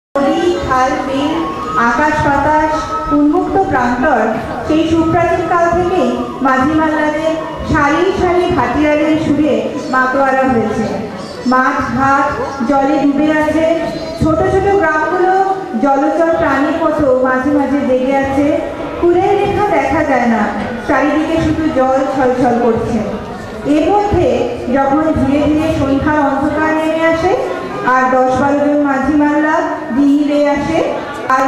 নদী, খাল, বিল, আকাশ বাতাস, উন্মুক্ত প্রান্তর সেই সুপ্রাচীন কাল থেকেই মাঝি মাল্লাদের সারি সারি ভাটিয়ারের সুরে মাতোয়ারা হয়েছে। মাঠ ঘাট জলে ডুবে আছে, ছোট ছোট গ্রামগুলো জলচর প্রাণীর মতো মাঝে মাঝে জেগে আছে। কুলের রেখা দেখা যায় না, চারিদিকে শুধু জল ছলছল করছে। এর মধ্যে যখন ধীরে ধীরে সন্ধ্যার অন্ধকার নেমে আসে আর 10-12 জন মাঝি মাল্লা ডিঙি বেয়ে আসে, আর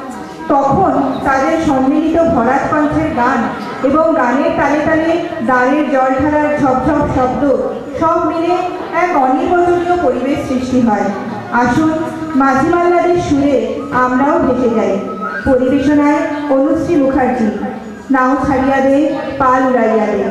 তখন তাদের সম্মিলিত ভরাট কণ্ঠের গান এবং গানের তালে তালে দ্বারের জল ঢালার ঝপঝপ শব্দ সব মিলে এক অনির্বচনীয় পরিবেশ সৃষ্টি হয়। আসুন মাঝি মাল্লাদের সুরে আমরাও ভেসে যাই। পরিবেশনায় অনুশ্রী মুখার্জি, নাও ছাড়িয়া দে, পাল উড়াইয়া দে।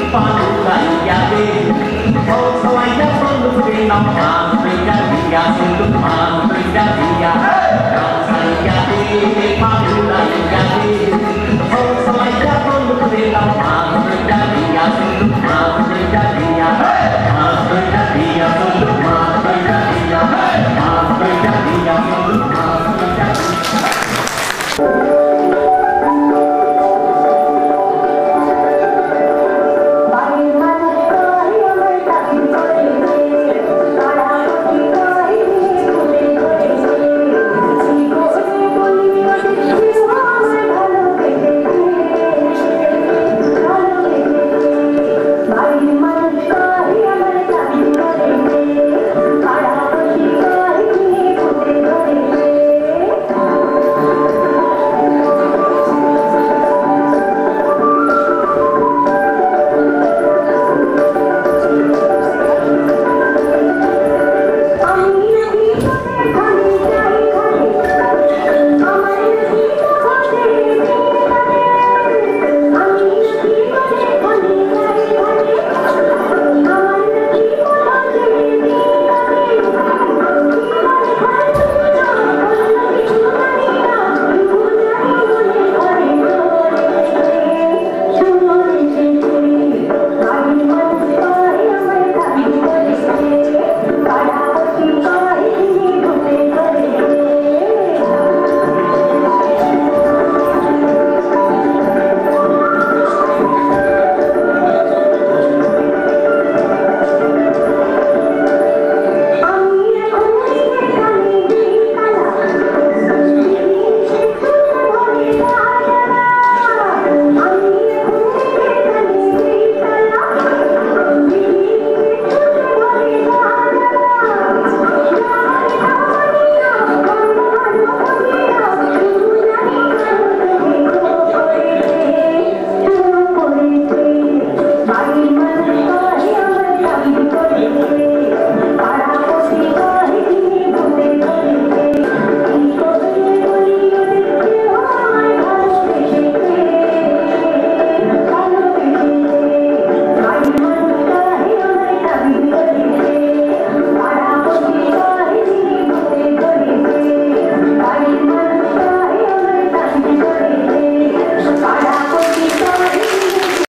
Hãy subscribe cho kênh Ghiền Mì Gõ để không bỏ lỡ